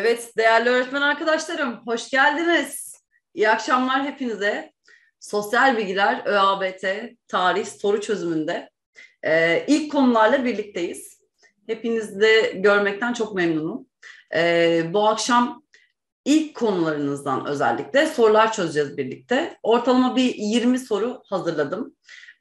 Evet, değerli öğretmen arkadaşlarım, hoş geldiniz. İyi akşamlar hepinize. Sosyal bilgiler, ÖABT, tarih, soru çözümünde ilk konularla birlikteyiz. Hepinizi de görmekten çok memnunum. Bu akşam ilk konularınızdan özellikle sorular çözeceğiz birlikte. Ortalama bir 20 soru hazırladım.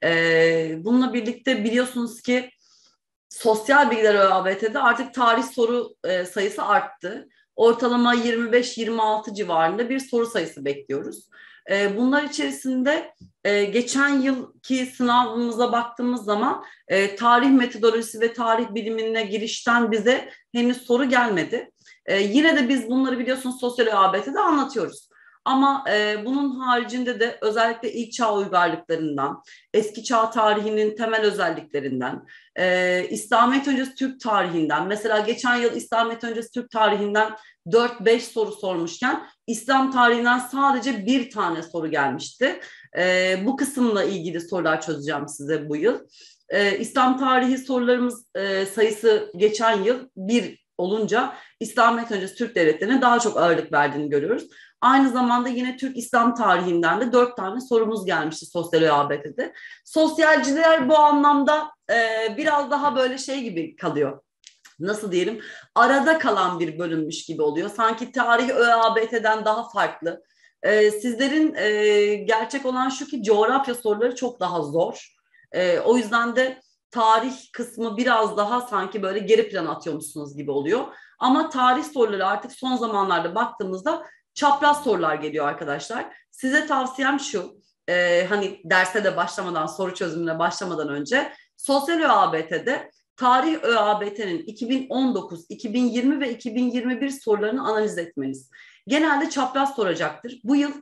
Bununla birlikte biliyorsunuz ki sosyal bilgiler ÖABT'de artık tarih soru sayısı arttı. Ortalama 25-26 civarında bir soru sayısı bekliyoruz. Bunlar içerisinde geçen yılki sınavımıza baktığımız zaman tarih metodolojisi ve tarih bilimine girişten bize henüz soru gelmedi. Yine de biz bunları biliyorsunuz sosyal ÖABT'de anlatıyoruz. Ama bunun haricinde de özellikle ilk çağ uygarlıklarından, eski çağ tarihinin temel özelliklerinden, İslamiyet öncesi Türk tarihinden, mesela geçen yıl İslamiyet öncesi Türk tarihinden 4-5 soru sormuşken İslam tarihinden sadece bir tane soru gelmişti. Bu kısımla ilgili sorular çözeceğim size bu yıl. İslam tarihi sorularımız sayısı geçen yıl bir olunca İslamiyet öncesi Türk devletlerine daha çok ağırlık verdiğini görüyoruz. Aynı zamanda yine Türk İslam tarihinden de 4 tane sorumuz gelmişti sosyal ÖABT'de. Sosyalciler bu anlamda biraz daha böyle şey gibi kalıyor. Nasıl diyelim? Arada kalan bir bölünmüş gibi oluyor. Sanki tarih ÖABT'den daha farklı. Sizlerin gerçek olan şu ki coğrafya soruları çok daha zor. O yüzden de tarih kısmı biraz daha sanki böyle geri plana atıyormuşsunuz gibi oluyor. Ama tarih soruları artık son zamanlarda baktığımızda çapraz sorular geliyor arkadaşlar. Size tavsiyem şu, hani derse de başlamadan, soru çözümüne başlamadan önce sosyal ÖABT'de tarih ÖABT'nin 2019, 2020 ve 2021 sorularını analiz etmeniz. Genelde çapraz soracaktır. Bu yıl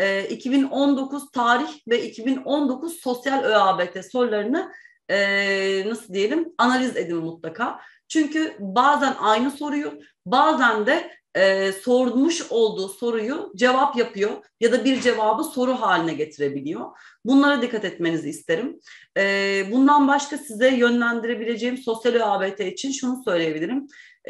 2019 tarih ve 2019 sosyal ÖABT sorularını nasıl diyelim analiz edin mutlaka. Çünkü bazen aynı soruyu, bazen de sormuş olduğu soruyu cevap yapıyor ya da bir cevabı soru haline getirebiliyor. Bunlara dikkat etmenizi isterim. Bundan başka size yönlendirebileceğim sosyal ÖABT için şunu söyleyebilirim.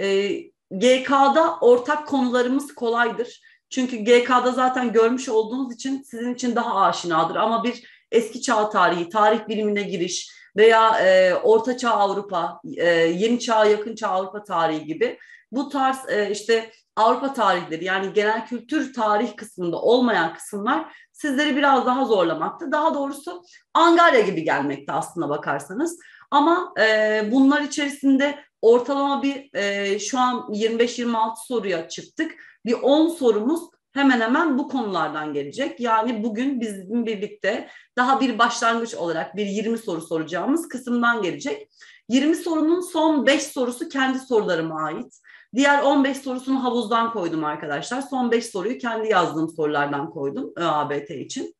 GK'da ortak konularımız kolaydır. Çünkü GK'da zaten görmüş olduğunuz için sizin için daha aşinadır. Ama bir eski çağ tarihi, tarih bilimine giriş veya Orta Çağ Avrupa, Yeni Çağ, Yakın Çağ Avrupa tarihi gibi bu tarz işte Avrupa tarihleri yani genel kültür tarih kısmında olmayan kısımlar sizleri biraz daha zorlamakta. Daha doğrusu angarya gibi gelmekte aslına bakarsanız. Ama bunlar içerisinde ortalama bir şu an 25-26 soruya çıktık. Bir 10 sorumuz hemen hemen bu konulardan gelecek. Yani bugün bizim birlikte daha bir başlangıç olarak bir 20 soru soracağımız kısımdan gelecek. 20 sorunun son 5 sorusu kendi sorularıma ait. Diğer 15 sorusunu havuzdan koydum arkadaşlar. Son 5 soruyu kendi yazdığım sorulardan koydum ÖABT için.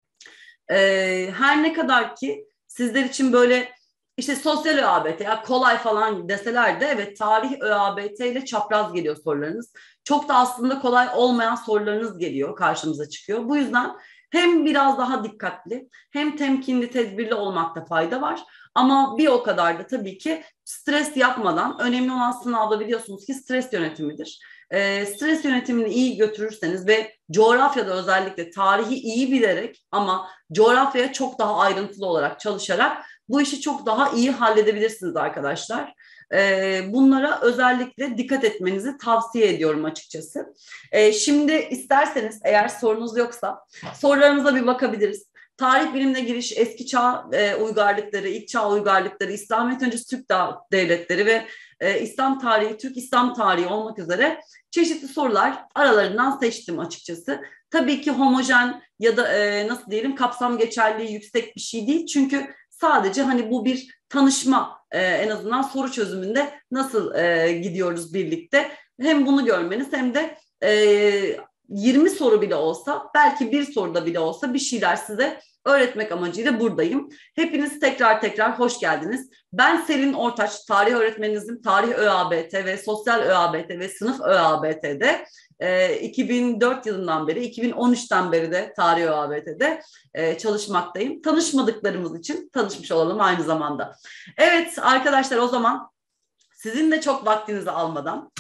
Her ne kadar ki sizler için böyle işte sosyal ÖABT ya kolay falan deseler de evet tarih ÖABT ile çapraz geliyor sorularınız. Çok da aslında kolay olmayan sorularınız geliyor, karşımıza çıkıyor. Bu yüzden hem biraz daha dikkatli hem temkinli, tedbirli olmakta fayda var. Ama bir o kadar da tabii ki stres yapmadan önemli olan sınavda biliyorsunuz ki stres yönetimidir. Stres yönetimini iyi götürürseniz ve coğrafyada özellikle tarihi iyi bilerek ama coğrafyaya çok daha ayrıntılı olarak çalışarak bu işi çok daha iyi halledebilirsiniz arkadaşlar. Bunlara özellikle dikkat etmenizi tavsiye ediyorum açıkçası. Şimdi isterseniz eğer sorunuz yoksa sorularımıza bir bakabiliriz. Tarih bilimine giriş, eski çağ uygarlıkları, ilk çağ uygarlıkları, İslamiyet öncesi Türk devletleri ve İslam tarihi, Türk İslam tarihi olmak üzere çeşitli sorular aralarından seçtim açıkçası. Tabii ki homojen ya da nasıl diyelim kapsam geçerliği yüksek bir şey değil. Çünkü sadece hani bu bir tanışma en azından soru çözümünde nasıl gidiyoruz birlikte. Hem bunu görmeniz hem de 20 soru bile olsa belki bir soruda bile olsa bir şeyler size öğretmek amacıyla buradayım. Hepiniz tekrar hoş geldiniz. Ben Selin Ortaç, tarih öğretmeninizim. Tarih ÖABT ve sosyal ÖABT ve sınıf ÖABT'de 2004 yılından beri, 2013'ten beri de tarih ÖABT'de çalışmaktayım. Tanışmadıklarımız için tanışmış olalım aynı zamanda. Evet arkadaşlar o zaman sizin de çok vaktinizi almadan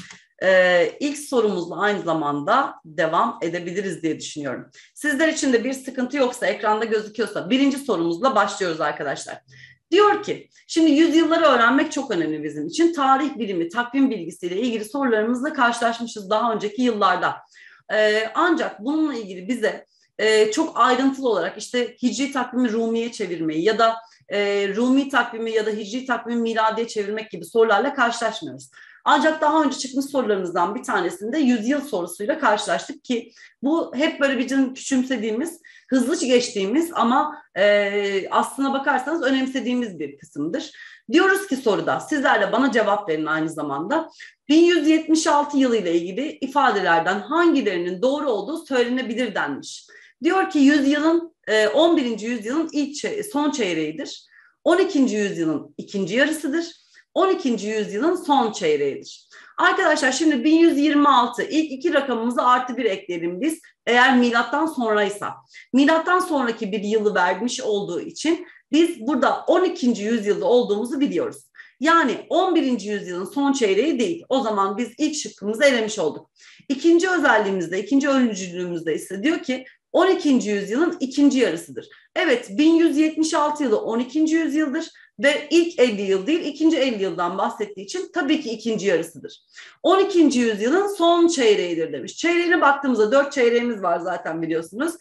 ilk sorumuzla aynı zamanda devam edebiliriz diye düşünüyorum. Sizler için de bir sıkıntı yoksa, ekranda gözüküyorsa birinci sorumuzla başlıyoruz arkadaşlar. Diyor ki, şimdi yüzyılları öğrenmek çok önemli bizim için. Tarih bilimi, takvim bilgisiyle ilgili sorularımızla karşılaşmışız daha önceki yıllarda. Ancak bununla ilgili bize çok ayrıntılı olarak işte Hicri takvimi Rumi'ye çevirmeyi ya da Rumi takvimi ya da Hicri takvimi miladiye çevirmek gibi sorularla karşılaşmıyoruz. Ancak daha önce çıkmış sorularımızdan bir tanesinde yüzyıl sorusuyla karşılaştık ki bu hep böyle bir küçümsediğimiz, hızlı geçtiğimiz ama aslına bakarsanız önemsediğimiz bir kısımdır. Diyoruz ki soruda, sizler de bana cevap verin aynı zamanda. 1176 yılı ile ilgili ifadelerden hangilerinin doğru olduğu söylenebilir denmiş. Diyor ki 11. yüzyılın son çeyreğidir. 12. yüzyılın ikinci yarısıdır. 12. yüzyılın son çeyreğidir. Arkadaşlar şimdi 1126 ilk iki rakamımızı artı bir ekleyelim biz. Eğer milattan sonraysa. Milattan sonraki bir yılı vermiş olduğu için biz burada 12. yüzyılda olduğumuzu biliyoruz. Yani 11. yüzyılın son çeyreği değil. O zaman biz ilk şıkkımızı elemiş olduk. İkinci özelliğimizde, ikinci öncülüğümüzde ise diyor ki 12. yüzyılın ikinci yarısıdır. Evet, 1176 yılı 12. yüzyıldır ve ilk 50 yıl değil, ikinci 50 yıldan bahsettiği için tabii ki ikinci yarısıdır. 12. yüzyılın son çeyreğidir demiş. Çeyreğine baktığımızda 4 çeyreğimiz var zaten biliyorsunuz.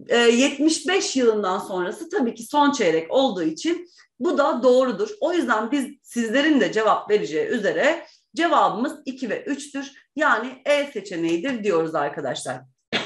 75 yılından sonrası tabii ki son çeyrek olduğu için bu da doğrudur. O yüzden biz sizlerin de cevap vereceği üzere cevabımız 2 ve 3'tür. Yani E seçeneğidir diyoruz arkadaşlar.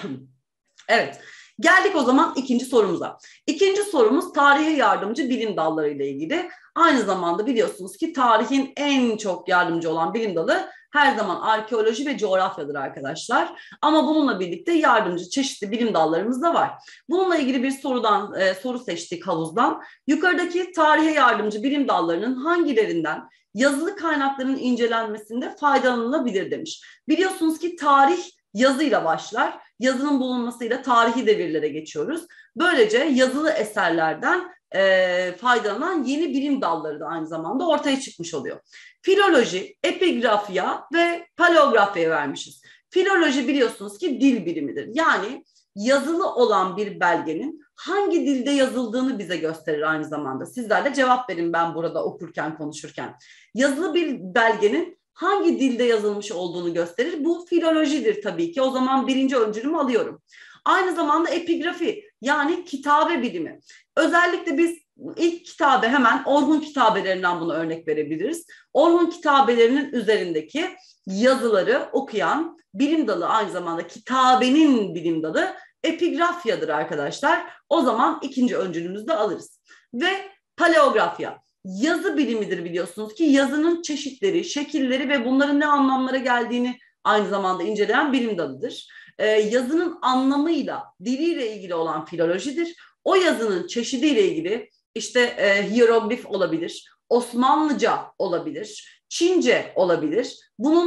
Evet. Geldik o zaman ikinci sorumuza. İkinci sorumuz tarihe yardımcı bilim dalları ile ilgili. Aynı zamanda biliyorsunuz ki tarihin en çok yardımcı olan bilim dalı her zaman arkeoloji ve coğrafyadır arkadaşlar. Ama bununla birlikte yardımcı çeşitli bilim dallarımız da var. Bununla ilgili bir soru seçtik havuzdan. Yukarıdaki tarihe yardımcı bilim dallarının hangilerinden yazılı kaynakların incelenmesinde faydalanılabilir demiş. Biliyorsunuz ki tarih yazıyla başlar. Yazının bulunmasıyla tarihi devirlere geçiyoruz. Böylece yazılı eserlerden faydalanan yeni bilim dalları da aynı zamanda ortaya çıkmış oluyor. Filoloji, epigrafya ve paleografya vermişiz. Filoloji biliyorsunuz ki dil bilimidir. Yani yazılı olan bir belgenin hangi dilde yazıldığını bize gösterir aynı zamanda. Sizler de cevap verin ben burada okurken, konuşurken. Yazılı bir belgenin hangi dilde yazılmış olduğunu gösterir. Bu filolojidir tabii ki. O zaman birinci öncülümü alıyorum. Aynı zamanda epigrafi yani kitabe bilimi. Özellikle biz ilk kitabe hemen Orhun kitabelerinden bunu örnek verebiliriz. Orhun kitabelerinin üzerindeki yazıları okuyan bilim dalı aynı zamanda kitabenin bilim dalı epigrafyadır arkadaşlar. O zaman ikinci öncülümüzü de alırız. Ve paleografya. Yazı bilimidir biliyorsunuz ki yazının çeşitleri, şekilleri ve bunların ne anlamlara geldiğini aynı zamanda inceleyen bilim dalıdır. Yazının anlamıyla, diliyle ilgili olan filolojidir. O yazının çeşidiyle ilgili işte hieroglif olabilir, Osmanlıca olabilir, Çince olabilir.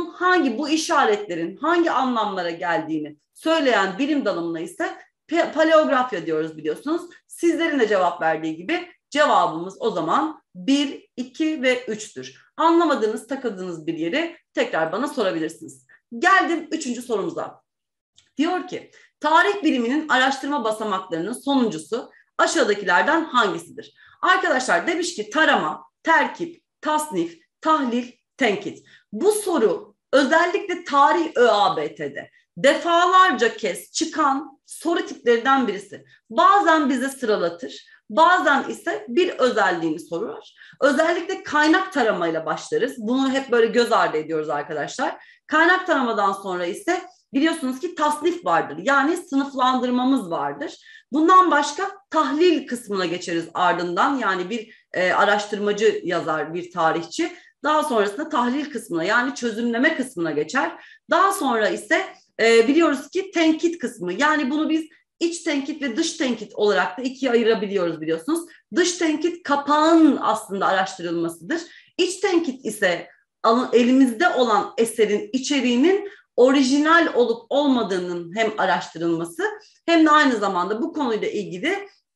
Bu işaretlerin hangi anlamlara geldiğini söyleyen bilim dalımına ise paleografya diyoruz biliyorsunuz. Sizlerin de cevap verdiği gibi cevabımız o zaman 1, 2 ve 3'tür. Anlamadığınız, takıldığınız bir yeri tekrar bana sorabilirsiniz. Geldim 3. sorumuza. Diyor ki, tarih biliminin araştırma basamaklarının sonuncusu aşağıdakilerden hangisidir? Arkadaşlar demiş ki tarama, terkip, tasnif, tahlil, tenkit. Bu soru özellikle tarih ÖABT'de defalarca kez çıkan soru tiplerinden birisi. Bazen bize sıralatır, bazen ise bir özelliğini sorar. Özellikle kaynak taramayla başlarız. Bunu hep böyle göz ardı ediyoruz arkadaşlar. Kaynak taramadan sonra ise biliyorsunuz ki tasnif vardır. Yani sınıflandırmamız vardır. Bundan başka tahlil kısmına geçeriz ardından. Yani bir araştırmacı yazar, bir tarihçi. Daha sonrasında tahlil kısmına yani çözümleme kısmına geçer. Daha sonra ise biliyoruz ki tenkit kısmı. Yani bunu biz iç tenkit ve dış tenkit olarak da ikiye ayırabiliyoruz biliyorsunuz. Dış tenkit kapağın aslında araştırılmasıdır. İç tenkit ise elimizde olan eserin içeriğinin orijinal olup olmadığının hem araştırılması hem de aynı zamanda bu konuyla ilgili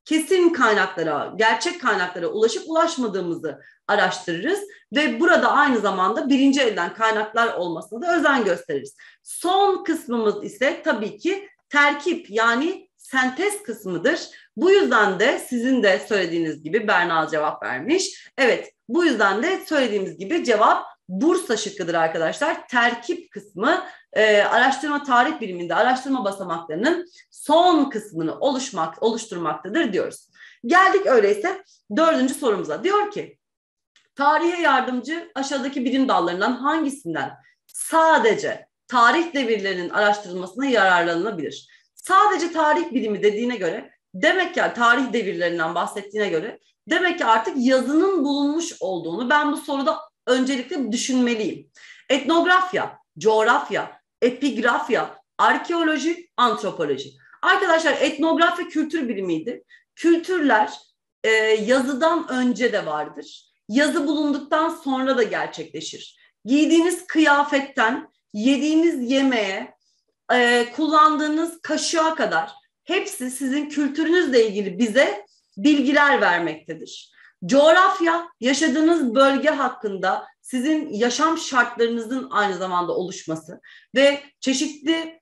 kesin kaynaklara, gerçek kaynaklara ulaşıp ulaşmadığımızı araştırırız ve burada aynı zamanda birinci elden kaynaklar olmasına da özen gösteririz. Son kısmımız ise tabii ki terkip, yani sentez kısmıdır. Bu yüzden de sizin de söylediğiniz gibi Berna cevap vermiş. Evet, bu yüzden de söylediğimiz gibi cevap Bursa şıkkıdır arkadaşlar. Terkip kısmı araştırma tarih biliminde araştırma basamaklarının son kısmını oluşturmaktadır diyoruz. Geldik öyleyse 4. sorumuza. Diyor ki, tarihe yardımcı aşağıdaki bilim dallarından hangisinden sadece tarih devirlerinin araştırılmasına yararlanılabilir? Sadece tarih bilimi dediğine göre, demek ki tarih devirlerinden bahsettiğine göre, demek ki artık yazının bulunmuş olduğunu ben bu soruda öncelikle düşünmeliyim. Etnografya, coğrafya, epigrafya, arkeoloji, antropoloji. Arkadaşlar, etnografya kültür bilimiydi. Kültürler yazıdan önce de vardır. Yazı bulunduktan sonra da gerçekleşir. Giydiğiniz kıyafetten, yediğiniz yemeğe, kullandığınız kaşığa kadar hepsi sizin kültürünüzle ilgili bize bilgiler vermektedir. Coğrafya, yaşadığınız bölge hakkında sizin yaşam şartlarınızın aynı zamanda oluşması ve çeşitli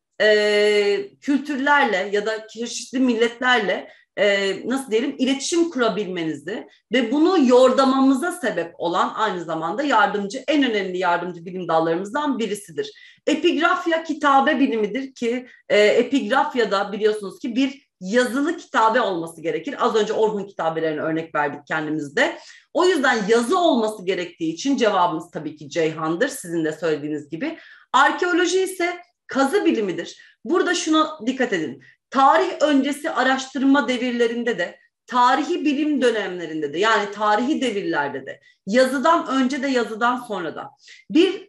kültürlerle ya da çeşitli milletlerle nasıl diyelim, iletişim kurabilmenizi ve bunu yordamamıza sebep olan aynı zamanda yardımcı, en önemli yardımcı bilim dallarımızdan birisidir. Epigrafya kitabe bilimidir ki epigrafyada biliyorsunuz ki bir yazılı kitabe olması gerekir. Az önce Orhun kitabelerine örnek verdik kendimizde. O yüzden yazı olması gerektiği için cevabımız tabii ki Ceyhan'dır, sizin de söylediğiniz gibi. Arkeoloji ise kazı bilimidir. Burada şuna dikkat edin. Tarih öncesi araştırma devirlerinde de, tarihi bilim dönemlerinde de, yani tarihi devirlerde de, yazıdan önce de yazıdan sonra da bir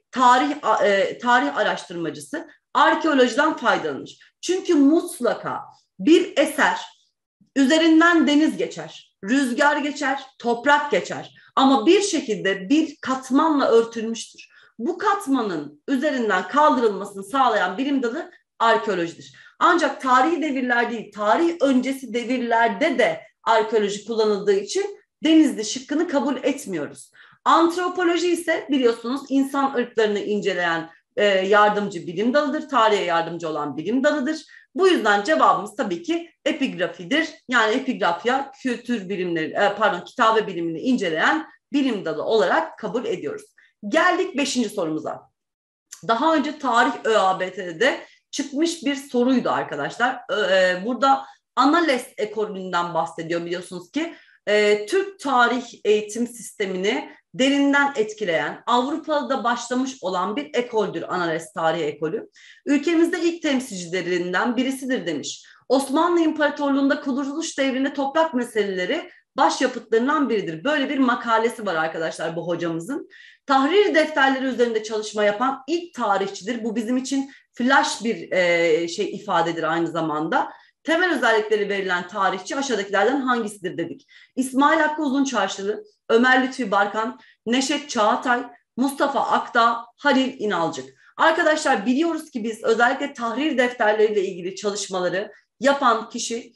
tarih araştırmacısı arkeolojiden faydalanır. Çünkü mutlaka bir eser üzerinden deniz geçer, rüzgar geçer, toprak geçer ama bir şekilde bir katmanla örtülmüştür. Bu katmanın üzerinden kaldırılmasını sağlayan bilim dalı arkeolojidir. Ancak tarihi devirler değil, tarih öncesi devirlerde de arkeoloji kullanıldığı için Denizli şıkkını kabul etmiyoruz. Antropoloji ise biliyorsunuz insan ırklarını inceleyen yardımcı bilim dalıdır, tarihe yardımcı olan bilim dalıdır. Bu yüzden cevabımız tabii ki epigrafidir. Yani epigrafya kültür bilimleri, kitabe bilimini inceleyen bilim dalı olarak kabul ediyoruz. Geldik 5. sorumuza. Daha önce tarih ÖABT'de çıkmış bir soruydu arkadaşlar. Burada Anales ekolünden bahsediyor biliyorsunuz ki. Türk tarih eğitim sistemini derinden etkileyen, Avrupa'da başlamış olan bir ekoldür Anales Tarih Ekolü. Ülkemizde ilk temsilcilerinden birisidir demiş. Osmanlı İmparatorluğu'nda kuruluş devrinde toprak meseleleri başyapıtlarından biridir. Böyle bir makalesi var arkadaşlar bu hocamızın. Tahrir defterleri üzerinde çalışma yapan ilk tarihçidir. Bu bizim için flash bir ifadedir aynı zamanda. Temel özellikleri verilen tarihçi aşağıdakilerden hangisidir dedik. İsmail Hakkı Uzunçarşılı, Ömer Lütfi Barkan, Neşet Çağatay, Mustafa Akdağ, Halil İnalcık. Arkadaşlar biliyoruz ki biz özellikle tahrir defterleriyle ilgili çalışmaları yapan kişi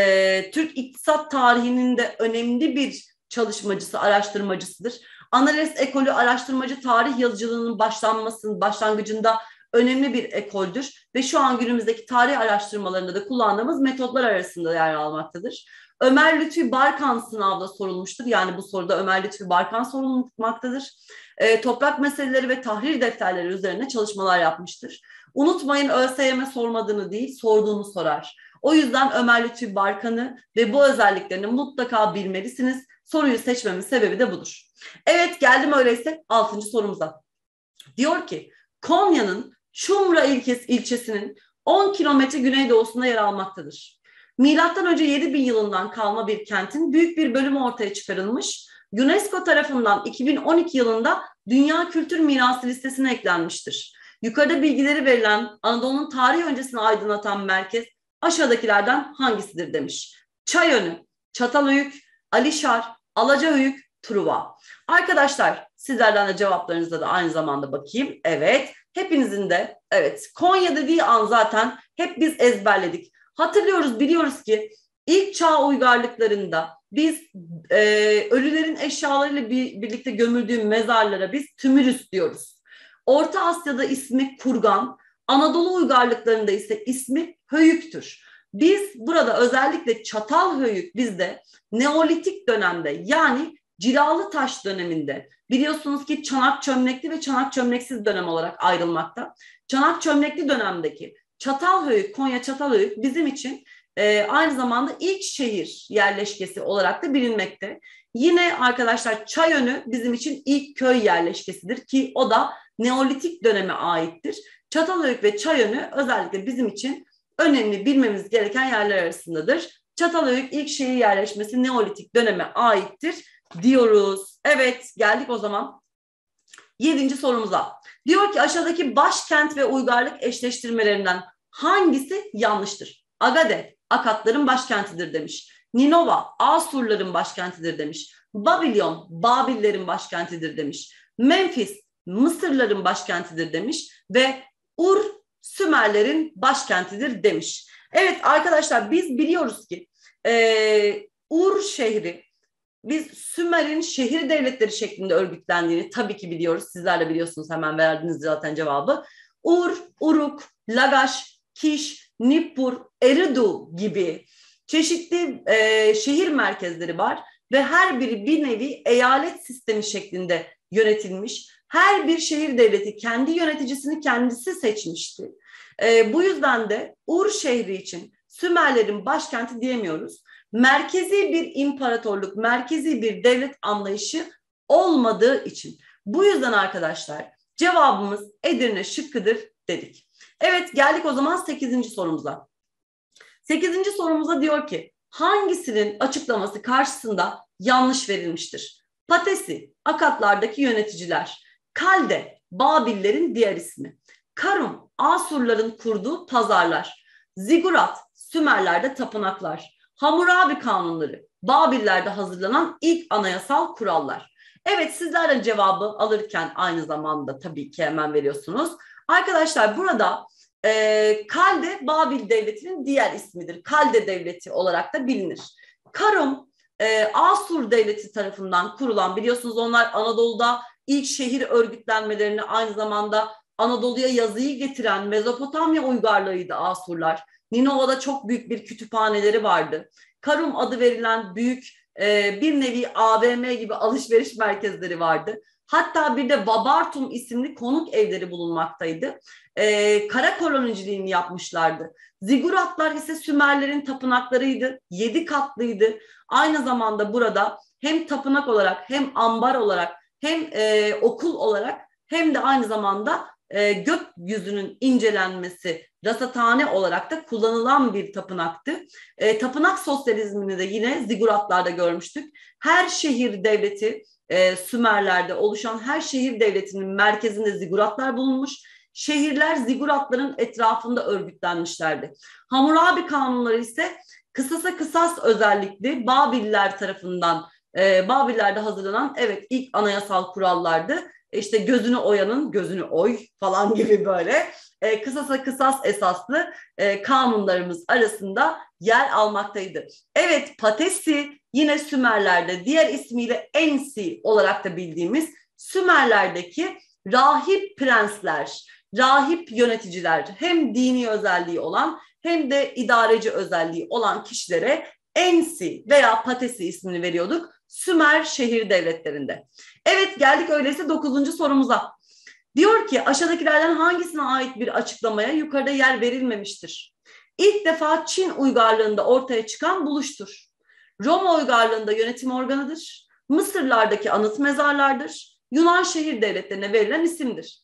Türk iktisat tarihinin de önemli bir çalışmacısı, araştırmacısıdır. Anales ekolü araştırmacı tarih yazıcılığının başlangıcında önemli bir ekoldür ve şu an günümüzdeki tarih araştırmalarında da kullandığımız metotlar arasında yer almaktadır. Ömer Lütfi Barkan sınavda sorulmuştur. Yani bu soruda Ömer Lütfi Barkan sorulmaktadır. Toprak meseleleri ve tahrir defterleri üzerine çalışmalar yapmıştır. Unutmayın, ÖSYM sormadığını değil, sorduğunu sorar. O yüzden Ömer Lütfi Barkan'ı ve bu özelliklerini mutlaka bilmelisiniz. Soruyu seçmemin sebebi de budur. Evet, geldim öyleyse 6. sorumuza. Diyor ki, Konya'nın Çumra ilçesinin 10 kilometre güneydoğusunda yer almaktadır. Milattan önce 7000 yılından kalma bir kentin büyük bir bölümü ortaya çıkarılmış, UNESCO tarafından 2012 yılında Dünya Kültür Mirası listesine eklenmiştir. Yukarıda bilgileri verilen Anadolu'nun tarih öncesini aydınlatan merkez aşağıdakilerden hangisidir demiş. Çayönü, Çatalhöyük, Alişar, Alacahöyük, Truva. Arkadaşlar sizlerden de cevaplarınıza da aynı zamanda bakayım. Evet, hepinizin de evet Konya dediği an zaten hep biz ezberledik. Hatırlıyoruz, biliyoruz ki İlk çağ uygarlıklarında biz ölülerin eşyalarıyla birlikte gömüldüğü mezarlara biz tümülüs diyoruz. Orta Asya'da ismi kurgan, Anadolu uygarlıklarında ise ismi höyüktür. Biz burada özellikle Çatalhöyük bizde Neolitik dönemde, yani cilalı taş döneminde, biliyorsunuz ki çanak çömlekli ve çanak çömleksiz dönem olarak ayrılmakta. Çanak çömlekli dönemdeki Çatalhöyük, Konya Çatalhöyük bizim için aynı zamanda ilk şehir yerleşkesi olarak da bilinmekte. Yine arkadaşlar Çayönü bizim için ilk köy yerleşkesidir ki o da Neolitik döneme aittir. Çatalhöyük ve Çayönü özellikle bizim için önemli, bilmemiz gereken yerler arasındadır. Çatalhöyük ilk şehir yerleşmesi Neolitik döneme aittir diyoruz. Evet, geldik o zaman 7. sorumuza. Diyor ki aşağıdaki başkent ve uygarlık eşleştirmelerinden hangisi yanlıştır? Agade, Akatların başkentidir demiş. Ninova, Asurların başkentidir demiş. Babilon, Babillerin başkentidir demiş. Memphis, Mısırların başkentidir demiş. Ve Ur, Sümerlerin başkentidir demiş. Evet arkadaşlar, biz biliyoruz ki Ur şehri biz Sümer'in şehir devletleri şeklinde örgütlendiğini tabii ki biliyoruz. Sizler de biliyorsunuz, hemen verdiniz zaten cevabı. Ur, Uruk, Lagaş, Kiş, Nippur, Eridu gibi çeşitli şehir merkezleri var ve her biri bir nevi eyalet sistemi şeklinde yönetilmiş. Her bir şehir devleti kendi yöneticisini kendisi seçmişti. Bu yüzden de Ur şehri için Sümerlerin başkenti diyemiyoruz. Merkezi bir imparatorluk, merkezi bir devlet anlayışı olmadığı için. Bu yüzden arkadaşlar cevabımız Edirne şıkkıdır dedik. Evet, geldik o zaman 8. sorumuza. 8. sorumuza diyor ki hangisinin açıklaması karşısında yanlış verilmiştir? Patesi, Akatlardaki yöneticiler. Kalde, Babillerin diğer ismi. Karum, Asurların kurduğu pazarlar. Zigurat, Sümerlerde tapınaklar. Hammurabi kanunları, Babillerde hazırlanan ilk anayasal kurallar. Evet, sizler de cevabı alırken aynı zamanda tabii ki hemen veriyorsunuz. Arkadaşlar burada Kalde Babil Devleti'nin diğer ismidir. Kalde Devleti olarak da bilinir. Karum, Asur Devleti tarafından kurulan, biliyorsunuz onlar Anadolu'da ilk şehir örgütlenmelerini, aynı zamanda Anadolu'ya yazıyı getiren Mezopotamya uygarlığıydı Asurlar. Ninova'da çok büyük bir kütüphaneleri vardı. Karum adı verilen büyük bir nevi AVM gibi alışveriş merkezleri vardı. Hatta bir de Babartum isimli konuk evleri bulunmaktaydı. Kara koloniciliğini yapmışlardı. Ziguratlar ise Sümerlerin tapınaklarıydı. 7 katlıydı. Aynı zamanda burada hem tapınak olarak, hem ambar olarak, hem okul olarak, hem de aynı zamanda gökyüzünün incelenmesi, rasathane olarak da kullanılan bir tapınaktı. Tapınak sosyalizmini de yine ziguratlarda görmüştük. Her şehir devleti, Sümerler'de oluşan her şehir devletinin merkezinde ziguratlar bulunmuş. Şehirler ziguratların etrafında örgütlenmişlerdi. Hammurabi kanunları ise kısasa kısas özellikli Babiller tarafından, Babillerde hazırlanan ilk anayasal kurallardı. İşte gözünü oyanın gözünü oy falan gibi böyle kısasa kısas esaslı kanunlarımız arasında yer almaktaydı. Evet, Patesi yine Sümerler'de diğer ismiyle Ensi olarak da bildiğimiz Sümerler'deki rahip prensler, rahip yöneticiler, hem dini özelliği olan hem de idareci özelliği olan kişilere Ensi veya Patesi ismini veriyorduk Sümer şehir devletlerinde. Evet, geldik öyleyse 9. sorumuza. Diyor ki aşağıdakilerden hangisine ait bir açıklamaya yukarıda yer verilmemiştir? İlk defa Çin uygarlığında ortaya çıkan buluştur. Roma uygarlığında yönetim organıdır. Mısırlardaki anıt mezarlardır. Yunan şehir devletlerine verilen isimdir.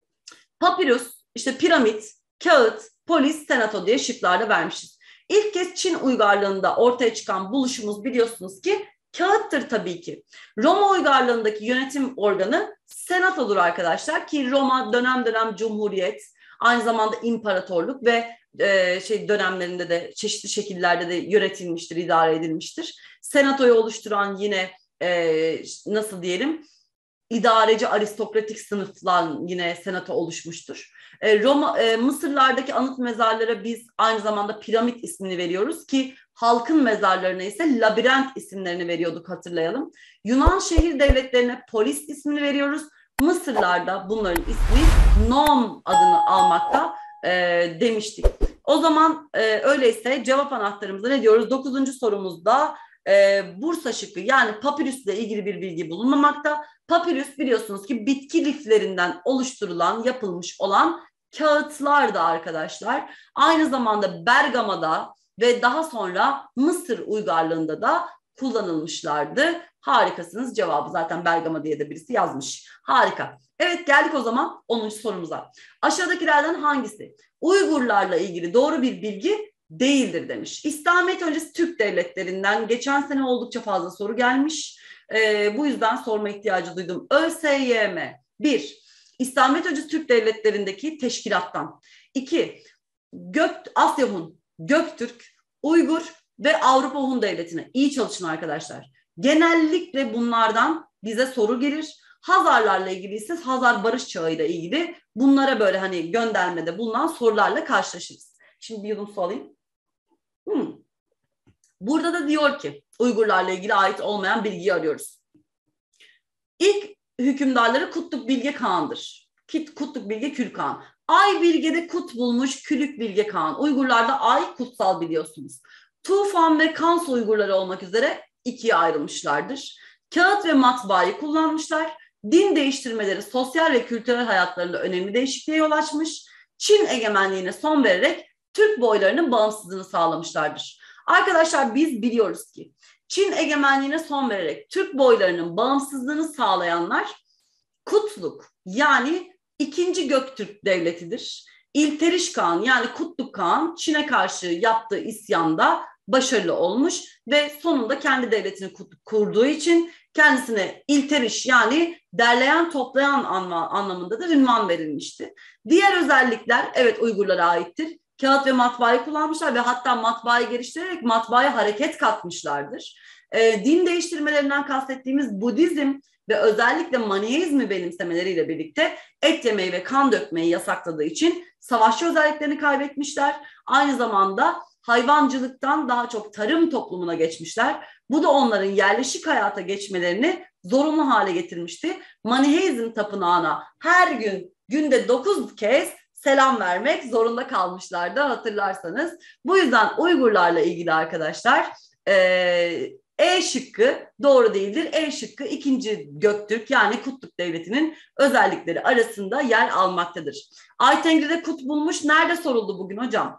Papirüs, işte piramit, kağıt, polis, senato diye şıklarda vermişiz. İlk kez Çin uygarlığında ortaya çıkan buluşumuz biliyorsunuz ki kağıttır tabii ki. Roma uygarlığındaki yönetim organı senatodur arkadaşlar ki Roma dönem dönem cumhuriyet, aynı zamanda imparatorluk ve dönemlerinde de çeşitli şekillerde de yönetilmiştir, idare edilmiştir. Senatoyu oluşturan yine nasıl diyelim, idareci aristokratik sınıftan yine senato oluşmuştur. Mısırlardaki anıt mezarlara biz aynı zamanda piramit ismini veriyoruz ki halkın mezarlarına ise labirent isimlerini veriyorduk, hatırlayalım. Yunan şehir devletlerine polis ismini veriyoruz. Mısırlarda bunların ismi nom adını almakta demiştik. O zaman öyleyse cevap anahtarımızda ne diyoruz? 9. sorumuzda Bursa şıkkı, yani papirüsle ilgili bir bilgi bulunmamakta. Papirüs biliyorsunuz ki bitki liflerinden oluşturulan, yapılmış olan kağıtlar da arkadaşlar. Aynı zamanda Bergama'da ve daha sonra Mısır uygarlığında da kullanılmışlardı. Harikasınız. Cevabı zaten Bergama diye de birisi yazmış. Harika. Evet, geldik o zaman 10. sorumuza. Aşağıdakilerden hangisi Uygurlarla ilgili doğru bir bilgi değildir demiş. İslamiyet öncesi Türk devletlerinden geçen sene oldukça fazla soru gelmiş. Bu yüzden sorma ihtiyacı duydum. ÖSYM 1. İslamiyet öncesi Türk devletlerindeki teşkilattan. 2. Asya Hun, Göktürk, Uygur ve Avrupa Hun devletine. İyi çalışın arkadaşlar. Genellikle bunlardan bize soru gelir. Hazarlarla ilgili ise Hazar Barış Çağı ile ilgili bunlara böyle hani göndermede bulunan sorularla karşılaşırız. Şimdi bir yudum su alayım. Burada da diyor ki Uygurlarla ilgili ait olmayan bilgiyi arıyoruz. İlk hükümdarları Kutluk Bilge Kağan'dır. Kutluk Bilge Külkan. Ay Bilge'de kut bulmuş Külük Bilge Kağan. Uygurlarda ay kutsal biliyorsunuz. Tufan ve Kans Uygurları olmak üzere ikiye ayrılmışlardır. Kağıt ve matbaayı kullanmışlar. Din değiştirmeleri sosyal ve kültürel hayatlarında önemli değişikliğe yol açmış. Çin egemenliğine son vererek Türk boylarının bağımsızlığını sağlamışlardır. Arkadaşlar biz biliyoruz ki Çin egemenliğine son vererek Türk boylarının bağımsızlığını sağlayanlar Kutluk, yani 2. Göktürk Devleti'dir. İlteriş Kağan, yani Kutluk Kağan Çin'e karşı yaptığı isyanda başarılı olmuş ve sonunda kendi devletini kurduğu için kendisine İlteriş, yani derleyen toplayan anlamında da ünvan verilmişti. Diğer özellikler evet Uygurlara aittir. Kağıt ve matbaayı kullanmışlar ve hatta matbaayı geliştirerek matbaaya hareket katmışlardır. Din değiştirmelerinden kastettiğimiz Budizm ve özellikle Maniheizmi benimsemeleriyle birlikte et yemeyi ve kan dökmeyi yasakladığı için savaşçı özelliklerini kaybetmişler. Aynı zamanda hayvancılıktan daha çok tarım toplumuna geçmişler. Bu da onların yerleşik hayata geçmelerini zorunlu hale getirmişti. Maniheizm tapınağına her gün günde 9 kez selam vermek zorunda kalmışlardı, hatırlarsanız. Bu yüzden Uygurlarla ilgili arkadaşlar şıkkı doğru değildir. Şıkkı 2. Göktürk, yani Kutluk Devleti'nin özellikleri arasında yer almaktadır. Aytengri'de kut bulmuş. Nerede soruldu bugün hocam?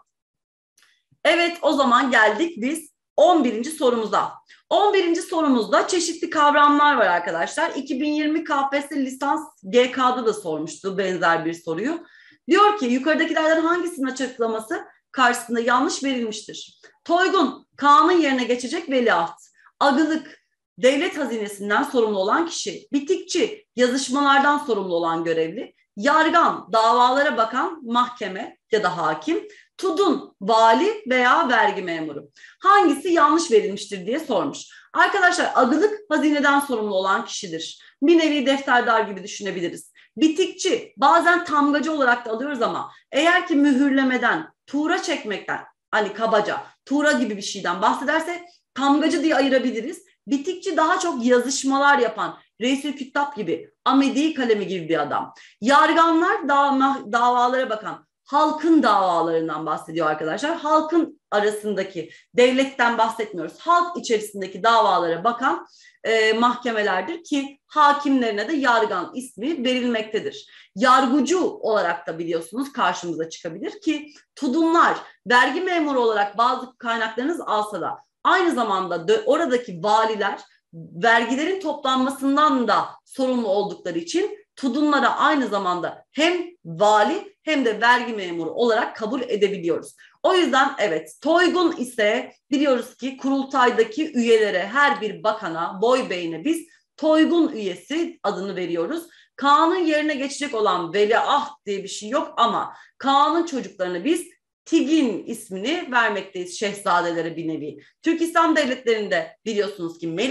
Evet, o zaman geldik biz 11. sorumuza. 11. sorumuzda çeşitli kavramlar var arkadaşlar. 2020 KPSS lisans GK'da da sormuştu benzer bir soruyu. Diyor ki yukarıdakilerden hangisinin açıklaması karşısında yanlış verilmiştir? Toygun, Kaan'ın yerine geçecek veliaht. Agılık, devlet hazinesinden sorumlu olan kişi. Bitikçi, yazışmalardan sorumlu olan görevli. Yargan, davalara bakan mahkeme ya da hakim. Tudun, vali veya vergi memuru. Hangisi yanlış verilmiştir diye sormuş. Arkadaşlar agılık hazineden sorumlu olan kişidir. Bir nevi defterdar gibi düşünebiliriz. Bitikçi bazen tamgacı olarak da alıyoruz ama eğer ki mühürlemeden, tuğra çekmekten, hani kabaca tuğra gibi bir şeyden bahsederse tamgacı diye ayırabiliriz. Bitikçi daha çok yazışmalar yapan, Reis-i Küttab gibi, Amedi kalemi gibi bir adam. Yarganlar davalara bakan, halkın davalarından bahsediyor arkadaşlar. Halkın arasındaki, devletten bahsetmiyoruz. Halk içerisindeki davalara bakan mahkemelerdir ki hakimlerine de yargan ismi verilmektedir. Yargıcı olarak da biliyorsunuz karşımıza çıkabilir ki tudumlar, vergi memuru olarak bazı kaynaklarınız alsa da aynı zamanda oradaki valiler vergilerin toplanmasından da sorumlu oldukları için tudunlara aynı zamanda hem vali hem de vergi memuru olarak kabul edebiliyoruz. O yüzden evet, toygun ise biliyoruz ki kurultaydaki üyelere, her bir bakana, boy beyine biz toygun üyesi adını veriyoruz. Kaan'ın yerine geçecek olan veliaht diye bir şey yok ama Kaan'ın çocuklarına biz Tigin ismini vermekteyiz, şehzadelere bir nevi. Türk İslam devletlerinde biliyorsunuz ki Melik,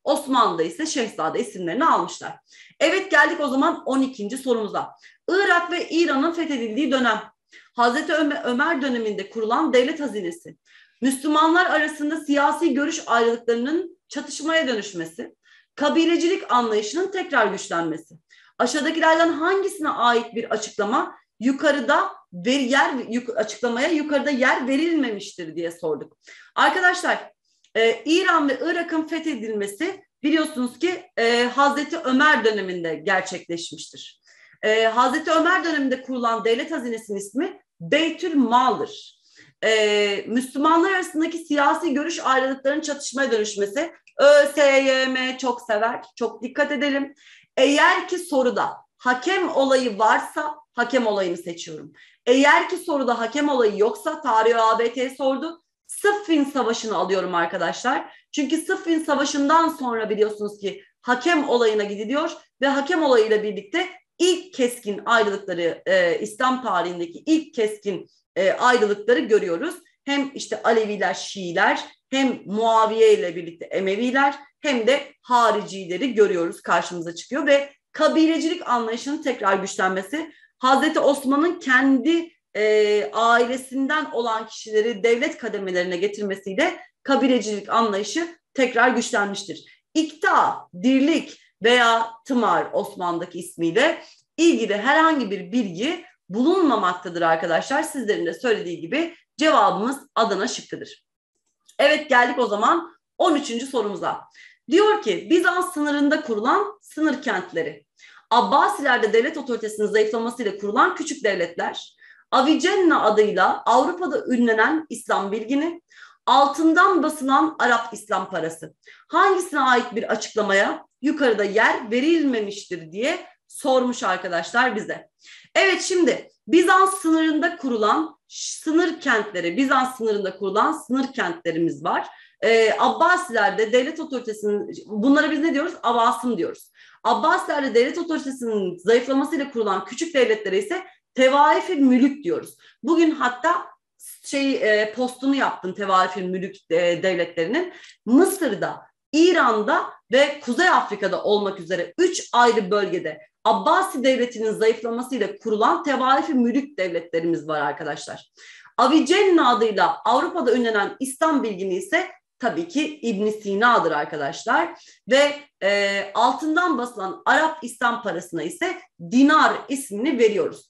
Osmanlı'da ise Şehzade isimlerini almışlar. Evet, geldik o zaman 12. sorumuza. Irak ve İran'ın fethedildiği dönem. Hazreti Ömer döneminde kurulan devlet hazinesi. Müslümanlar arasında siyasi görüş ayrılıklarının çatışmaya dönüşmesi. Kabilecilik anlayışının tekrar güçlenmesi. Aşağıdakilerden hangisine ait bir açıklama açıklamaya yukarıda yer verilmemiştir diye sorduk. Arkadaşlar, İran ve Irak'ın fethedilmesi biliyorsunuz ki Hazreti Ömer döneminde gerçekleşmiştir. Hazreti Ömer döneminde kurulan devlet hazinesinin ismi Beytül Mal'dır. Müslümanlar arasındaki siyasi görüş ayrılıklarının çatışmaya dönüşmesi. ÖSYM çok sever, çok dikkat edelim. Eğer ki soruda hakem olayı varsa hakem olayını seçiyorum. Eğer ki soruda hakem olayı yoksa, tarih ÖABT sordu, Sıffin Savaşı'nı alıyorum arkadaşlar. Çünkü Sıffin Savaşı'ndan sonra biliyorsunuz ki hakem olayına gidiliyor ve hakem olayıyla birlikte ilk keskin ayrılıkları, İslam tarihindeki ilk keskin ayrılıkları görüyoruz. Hem işte Aleviler, Şiiler, hem Muaviye ile birlikte Emeviler, hem de haricileri görüyoruz, karşımıza çıkıyor ve kabilecilik anlayışının tekrar güçlenmesi, Hazreti Osman'ın kendi ailesinden olan kişileri devlet kademelerine getirmesiyle kabilecilik anlayışı tekrar güçlenmiştir. İkta, dirlik veya tımar Osmanlı'daki ismiyle ilgili herhangi bir bilgi bulunmamaktadır arkadaşlar. Sizlerin de söylediği gibi cevabımız Adana şıkkıdır. Evet, geldik o zaman 13. sorumuza. Diyor ki Bizans sınırında kurulan sınır kentleri. Abbasilerde devlet otoritesinin zayıflamasıyla kurulan küçük devletler. Avicenna adıyla Avrupa'da ünlenen İslam bilgini. Altından basılan Arap İslam parası. Hangisine ait bir açıklamaya yukarıda yer verilmemiştir diye sormuş arkadaşlar bize. Evet, şimdi Bizans sınırında kurulan Bizans sınırında kurulan sınır kentlerimiz var. Abbasilerde devlet otoritesinin, bunlara biz ne diyoruz? Avasım diyoruz. Abbasilerde devlet otoritesinin zayıflamasıyla kurulan küçük devletlere ise tevaif-i mülük diyoruz. Bugün hatta postunu yaptım tevaif-i mülük devletlerinin. Mısır'da, İran'da ve Kuzey Afrika'da olmak üzere 3 ayrı bölgede Abbasi devletinin zayıflamasıyla kurulan tevaif-i mülük devletlerimiz var arkadaşlar. Avicenna adıyla Avrupa'da ünlenen İslam bilgini ise tabii ki İbn Sina'dır arkadaşlar. Ve altından basılan Arap İslam parasına ise dinar ismini veriyoruz.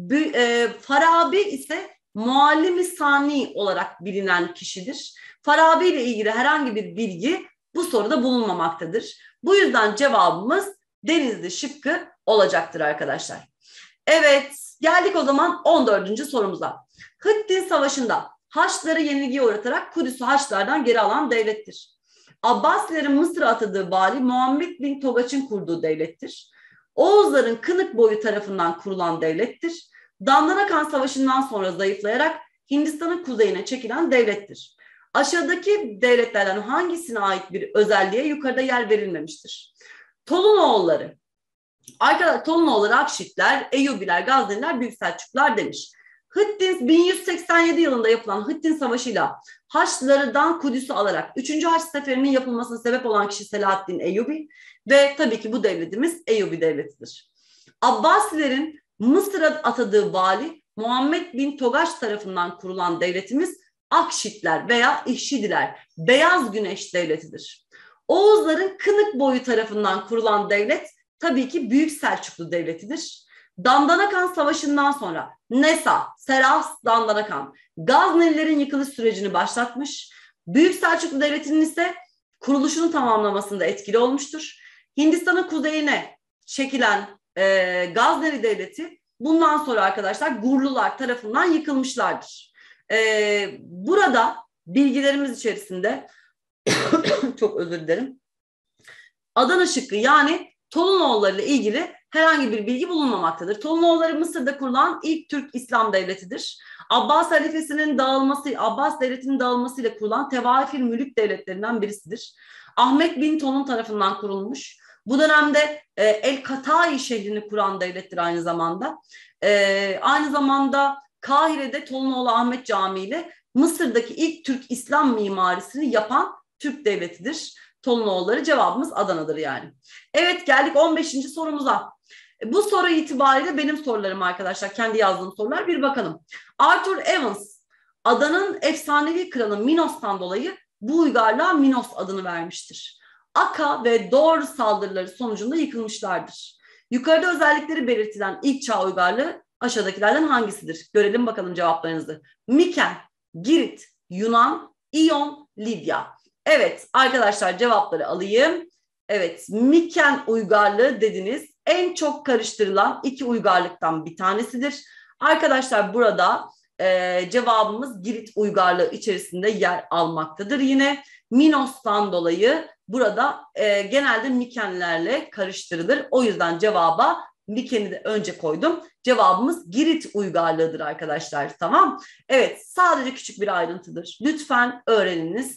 Farabi ise Muallim-i Sani olarak bilinen kişidir. Farabi ile ilgili herhangi bir bilgi bu soruda bulunmamaktadır. Bu yüzden cevabımız Denizli şıkkı olacaktır arkadaşlar. Evet, geldik o zaman 14. sorumuza. Hıttin Savaşı'nda Haçlıları yenilgiye uğratarak Kudüs'ü Haçlılardan geri alan devlettir. Abbasilerin Mısır'a atadığı vali Muhammed bin Togaç'ın kurduğu devlettir. Oğuzların Kınıkboyu tarafından kurulan devlettir. Dandanakan Savaşı'ndan sonra zayıflayarak Hindistan'ın kuzeyine çekilen devlettir. Aşağıdaki devletlerden hangisine ait bir özelliğe yukarıda yer verilmemiştir? Tolunoğulları. Arkadaşlar, Tolunoğulları Akşitler, Eyyubiler, Gazneliler, Büyük Selçuklular demiş. Hıttin 1187 yılında yapılan Hıttin Savaşı'yla Haçlılardan Kudüs'ü alarak 3. Haç Seferi'nin yapılmasına sebep olan kişi Selahaddin Eyyubi ve tabii ki bu devletimiz Eyyubi devletidir. Abbasilerin Mısır'a atadığı vali Muhammed bin Togaş tarafından kurulan devletimiz Akşitler veya İhşidiler, Beyaz Güneş devletidir. Oğuzların Kınıkboyu tarafından kurulan devlet tabii ki Büyük Selçuklu devletidir. Dandanakan Savaşı'ndan sonra Nesa, Seras, Dandanakan Gaznelilerin yıkılış sürecini başlatmış. Büyük Selçuklu Devleti'nin ise kuruluşunu tamamlamasında etkili olmuştur. Hindistan'ın kuzeyine çekilen Gazneli Devleti bundan sonra arkadaşlar Gurlular tarafından yıkılmışlardır. Burada bilgilerimiz içerisinde çok özür dilerim. Adana şıkkı yani Tolunoğulları ile ilgili herhangi bir bilgi bulunmamaktadır. Tolunoğulları Mısır'da kurulan ilk Türk İslam devletidir. Abbas devletinin dağılmasıyla kurulan tevaif-i mülük devletlerinden birisidir. Ahmet bin Ton'un tarafından kurulmuş. Bu dönemde El-Katai şehrini kuran devlettir aynı zamanda. Aynı zamanda Kahire'de Tolunoğlu Ahmet Camii ile Mısır'daki ilk Türk İslam mimarisini yapan Türk devletidir. Tolunoğulları, cevabımız Adana'dır yani. Evet, geldik 15. sorumuza. Bu soru itibariyle benim sorularım arkadaşlar. Kendi yazdığım sorular. Bir bakalım. Arthur Evans, adanın efsanevi kralı Minos'tan dolayı bu uygarlığa Minos adını vermiştir. Aka ve Dor saldırıları sonucunda yıkılmışlardır. Yukarıda özellikleri belirtilen ilk çağ uygarlığı aşağıdakilerden hangisidir? Görelim bakalım cevaplarınızı. Miken, Girit, Yunan, İyon, Lidya. Evet arkadaşlar, cevapları alayım. Evet, Miken uygarlığı dediniz. En çok karıştırılan iki uygarlıktan bir tanesidir. Arkadaşlar burada cevabımız Girit uygarlığı içerisinde yer almaktadır. Yine Minos'tan dolayı burada genelde Mikenlerle karıştırılır. O yüzden cevaba Miken'i de önce koydum. Cevabımız Girit uygarlığıdır arkadaşlar. Tamam. Evet, sadece küçük bir ayrıntıdır. Lütfen öğreniniz.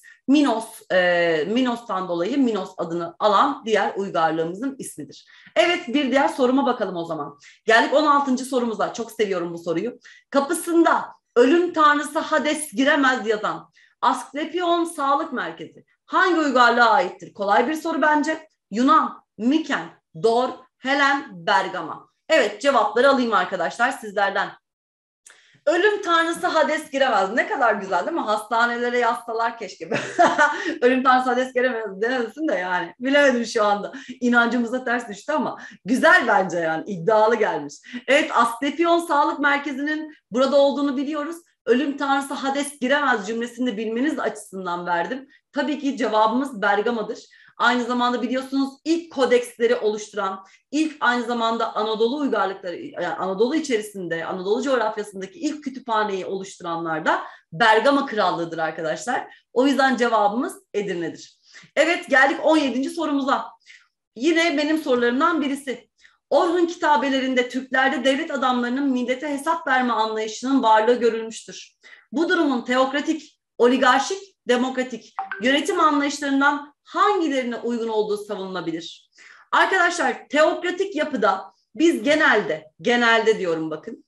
Minos'tan dolayı Minos adını alan diğer uygarlığımızın ismidir. Evet, bir diğer soruma bakalım o zaman. Geldik 16. sorumuza. Çok seviyorum bu soruyu. Kapısında ölüm tanrısı Hades giremez yazan Asklepion Sağlık Merkezi hangi uygarlığa aittir? Kolay bir soru bence. Yunan, Miken, Dor, Helen, Bergama. Evet, cevapları alayım arkadaşlar sizlerden. Ölüm tanrısı Hades giremez. Ne kadar güzel değil mi? Hastanelere yazsalar keşke. Ölüm tanrısı Hades giremez denesin de yani. Bilemedim şu anda. İnancımıza ters düştü ama güzel bence yani. İddialı gelmiş. Evet, Asklepion Sağlık Merkezi'nin burada olduğunu biliyoruz. Ölüm tanrısı Hades giremez cümlesini de bilmeniz açısından verdim. Tabii ki cevabımız Bergama'dır. Aynı zamanda biliyorsunuz ilk kodeksleri oluşturan, ilk aynı zamanda Anadolu uygarlıkları, yani Anadolu içerisinde, Anadolu coğrafyasındaki ilk kütüphaneyi oluşturanlar da Bergama Krallığı'dır arkadaşlar. O yüzden cevabımız Edirne'dir. Evet, geldik 17. sorumuza. Yine benim sorularımdan birisi. Orhun kitabelerinde Türklerde devlet adamlarının millete hesap verme anlayışının varlığı görülmüştür. Bu durumun teokratik, oligarşik, demokratik yönetim anlayışlarından hangilerine uygun olduğu savunulabilir? Arkadaşlar, teokratik yapıda biz genelde diyorum bakın,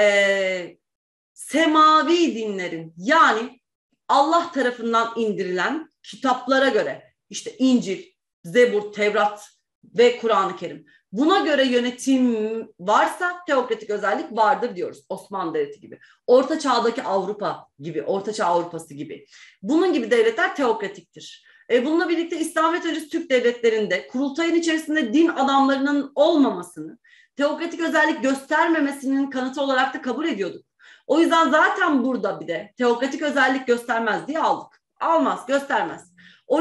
semavi dinlerin yani Allah tarafından indirilen kitaplara göre işte İncil, Zebur, Tevrat ve Kur'an-ı Kerim. Buna göre yönetim varsa teokratik özellik vardır diyoruz. Osmanlı Devleti gibi. Orta Çağ'daki Avrupa gibi, Orta Çağ Avrupası gibi. Bunun gibi devletler teokratiktir. Bununla birlikte İslamiyet öncesi Türk devletlerinde kurultayın içerisinde din adamlarının olmamasını, teokratik özellik göstermemesinin kanıtı olarak da kabul ediyorduk. O yüzden zaten burada bir de teokratik özellik göstermez diye aldık. Almaz, göstermez.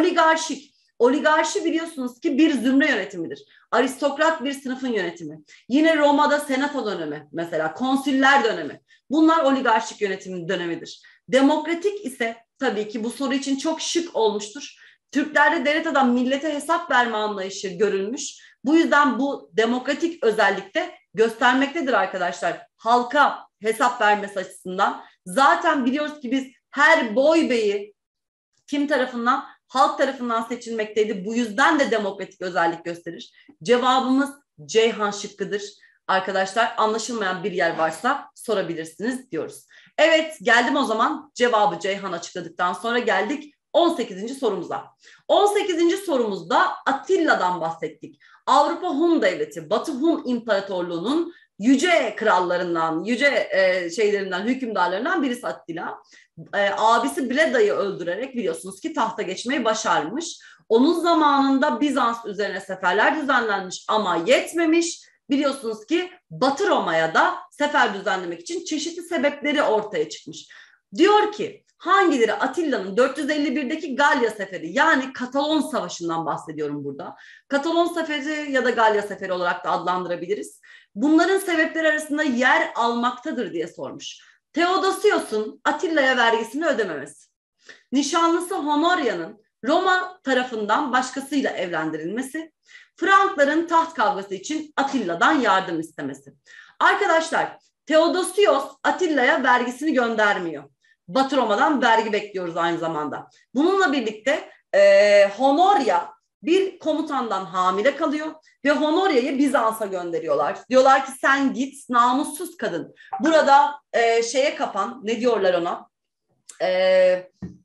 Oligarşi biliyorsunuz ki bir zümre yönetimidir. Aristokrat bir sınıfın yönetimi. Yine Roma'da senato dönemi mesela, konsüller dönemi. Bunlar oligarşik yönetim dönemidir. Demokratik ise tabii ki bu soru için çok şık olmuştur. Türklerde devlet adam millete hesap verme anlayışı görülmüş. Bu yüzden bu demokratik özellikte göstermektedir arkadaşlar. Halka hesap vermesi açısından. Zaten biliyoruz ki biz her boy beyi kim tarafından? Halk tarafından seçilmekteydi. Bu yüzden de demokratik özellik gösterir. Cevabımız Ceyhan şıkkıdır. Arkadaşlar, anlaşılmayan bir yer varsa sorabilirsiniz diyoruz. Evet, geldim o zaman cevabı Ceyhan açıkladıktan sonra geldik 18. sorumuza. 18. sorumuzda Atilla'dan bahsettik. Avrupa Hun Devleti, Batı Hun İmparatorluğu'nun yüce krallarından, yüce hükümdarlarından birisi Attila. Abisi Bleda'yı öldürerek biliyorsunuz ki tahta geçmeyi başarmış. Onun zamanında Bizans üzerine seferler düzenlenmiş ama yetmemiş. Biliyorsunuz ki Batı Roma'ya da sefer düzenlemek için çeşitli sebepleri ortaya çıkmış. Diyor ki hangileri Atilla'nın 451'deki Galya Seferi yani Katalon Savaşı'ndan bahsediyorum burada. Katalon Seferi ya da Galya Seferi olarak da adlandırabiliriz. Bunların sebepleri arasında yer almaktadır diye sormuş. Theodosios'un Atilla'ya vergisini ödememesi. Nişanlısı Honoria'nın Roma tarafından başkasıyla evlendirilmesi. Frankların taht kavgası için Atilla'dan yardım istemesi. Arkadaşlar, Theodosios Atilla'ya vergisini göndermiyor. Batı Roma'dan vergi bekliyoruz aynı zamanda. Bununla birlikte Honoria bir komutandan hamile kalıyor ve Honoria'yı Bizans'a gönderiyorlar. Diyorlar ki sen git namussuz kadın. Burada şeye kapan, ne diyorlar ona?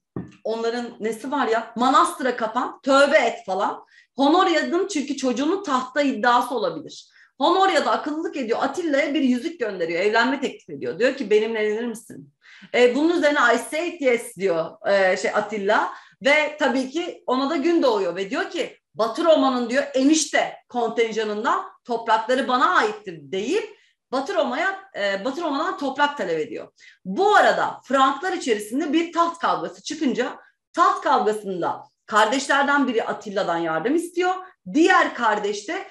onların nesi var ya, manastıra kapan, tövbe et falan. Honoria'nın çünkü çocuğunun tahta iddiası olabilir. Honoria da akıllılık ediyor. Atilla'ya bir yüzük gönderiyor. Evlenme teklif ediyor. Diyor ki benimle evlenir misin? Bunun üzerine I say it yes diyor Atilla. Ve tabii ki ona da gün doğuyor ve diyor ki Batı Roma'nın diyor enişte kontenjanından toprakları bana aittir deyip Batı Roma'dan toprak talep ediyor. Bu arada Franklar içerisinde bir taht kavgası çıkınca taht kavgasında kardeşlerden biri Atilla'dan yardım istiyor. Diğer kardeş de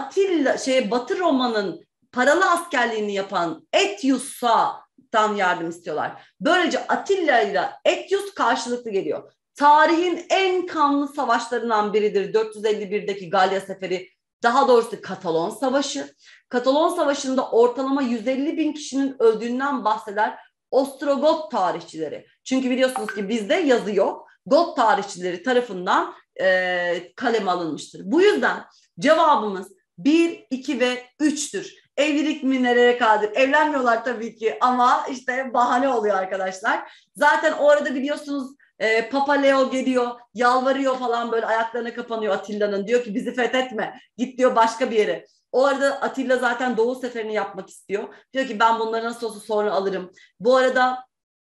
Batı Roma'nın paralı askerliğini yapan Etius'tan yardım istiyorlar. Böylece Atilla ile Etius karşılıklı geliyor. Tarihin en kanlı savaşlarından biridir 451'deki Galya Seferi, daha doğrusu Katalon Savaşı. Katalon Savaşı'nda ortalama 150 bin kişinin öldüğünden bahseder Ostrogot tarihçileri. Çünkü biliyorsunuz ki bizde yazı yok. Got tarihçileri tarafından kaleme alınmıştır. Bu yüzden cevabımız 1, 2 ve 3'tür. Evlilik mi nereye kadir? Evlenmiyorlar tabii ki ama işte bahane oluyor arkadaşlar. Zaten o arada biliyorsunuz Papa Leo geliyor, yalvarıyor falan, böyle ayaklarına kapanıyor Atilla'nın. Diyor ki bizi fethetme, git diyor başka bir yere. O arada Atilla zaten Doğu seferini yapmak istiyor. Diyor ki ben bunları nasıl olsa sonra alırım. Bu arada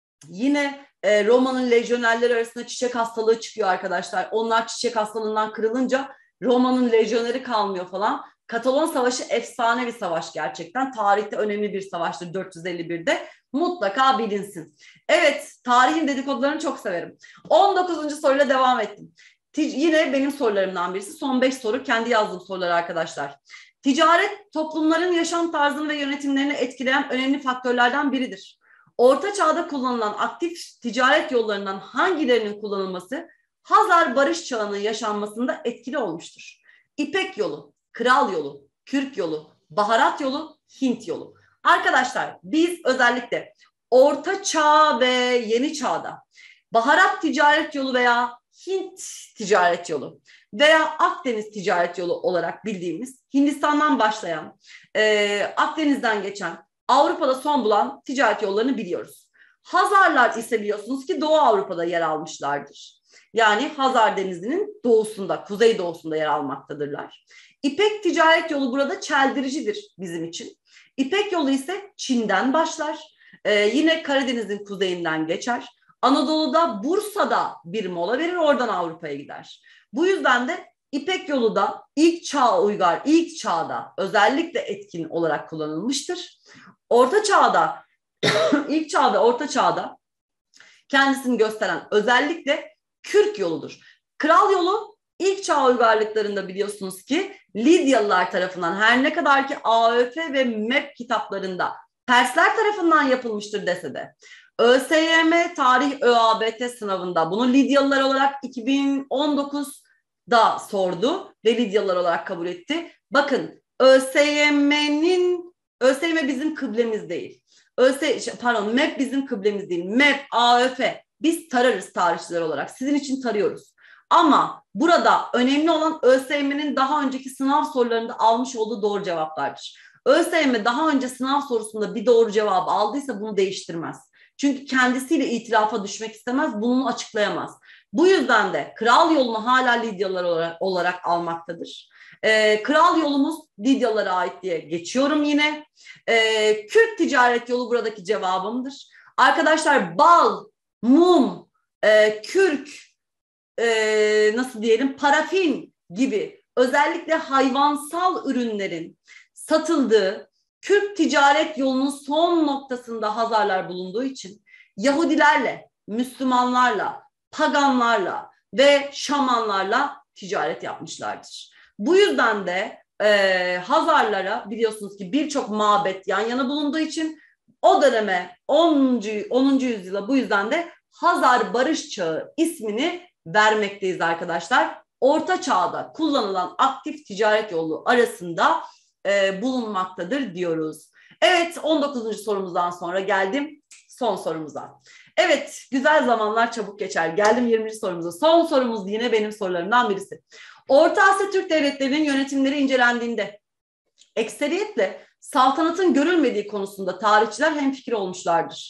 yine Roma'nın lejyonerleri arasında çiçek hastalığı çıkıyor arkadaşlar. Onlar çiçek hastalığından kırılınca Roma'nın lejyoneri kalmıyor falan. Katalon Savaşı efsane bir savaş gerçekten. Tarihte önemli bir savaştır 451'de. Mutlaka bilinsin. Evet, tarihin dedikodularını çok severim. 19. soruyla devam ettim. Yine benim sorularımdan birisi. Son 5 soru kendi yazdığım sorular arkadaşlar. Ticaret toplumların yaşam tarzını ve yönetimlerini etkileyen önemli faktörlerden biridir. Orta Çağ'da kullanılan aktif ticaret yollarından hangilerinin kullanılması Hazar Barış Çağı'nın yaşanmasında etkili olmuştur? İpek yolu, Kral yolu, Kürk yolu, Baharat yolu, Hint yolu. Arkadaşlar biz özellikle Orta Çağ ve Yeni Çağ'da Baharat ticaret yolu veya Hint ticaret yolu veya Akdeniz ticaret yolu olarak bildiğimiz Hindistan'dan başlayan, Akdeniz'den geçen, Avrupa'da son bulan ticaret yollarını biliyoruz. Hazarlar ise biliyorsunuz ki Doğu Avrupa'da yer almışlardır. Yani Hazar Denizi'nin doğusunda, kuzey doğusunda yer almaktadırlar. İpek ticaret yolu burada çeldiricidir bizim için. İpek yolu ise Çin'den başlar. Yine Karadeniz'in kuzeyinden geçer. Anadolu'da Bursa'da bir mola verir, oradan Avrupa'ya gider. Bu yüzden de İpek yolu da ilk çağda özellikle etkin olarak kullanılmıştır. Orta Çağ'da, ilk çağ ve Orta Çağ'da kendisini gösteren özellikle Kürk yoludur. Kral yolu ilk çağ uygarlıklarında biliyorsunuz ki Lidyalılar tarafından, her ne kadar ki AÖF ve MEP kitaplarında Persler tarafından yapılmıştır dese de ÖSYM Tarih ÖABT sınavında bunu Lidyalılar olarak 2019'da sordu ve Lidyalılar olarak kabul etti. Bakın ÖSYM bizim kıblemiz değil. MEP bizim kıblemiz değil. MEP, AÖF biz tararız tarihçiler olarak. Sizin için tarıyoruz. Ama burada önemli olan ÖSYM'nin daha önceki sınav sorularında almış olduğu doğru cevaplardır. ÖSYM daha önce sınav sorusunda bir doğru cevabı aldıysa bunu değiştirmez. Çünkü kendisiyle itirafa düşmek istemez, bunu açıklayamaz. Bu yüzden de kral yolunu hala Lidyalılar olarak almaktadır. Kral yolumuz Lidyalılara ait diye geçiyorum yine. Kürk ticaret yolu buradaki cevabımdır. Arkadaşlar bal, mum, kürk, nasıl diyelim, parafin gibi özellikle hayvansal ürünlerin satıldığı Kürk ticaret yolunun son noktasında Hazarlar bulunduğu için Yahudilerle, Müslümanlarla, paganlarla ve şamanlarla ticaret yapmışlardır. Bu yüzden de Hazarlara biliyorsunuz ki birçok mabet yan yana bulunduğu için o döneme 10. yüzyıla bu yüzden de Hazar Barış Çağı ismini vermekteyiz arkadaşlar. Orta Çağ'da kullanılan aktif ticaret yolu arasında bulunmaktadır diyoruz. Evet, 19. sorumuzdan sonra geldim son sorumuza. Evet, güzel zamanlar çabuk geçer. Geldim 20. sorumuza. Son sorumuz yine benim sorularımdan birisi. Orta Asya Türk devletlerinin yönetimleri incelendiğinde ekseriyetle saltanatın görülmediği konusunda tarihçiler hemfikir olmuşlardır.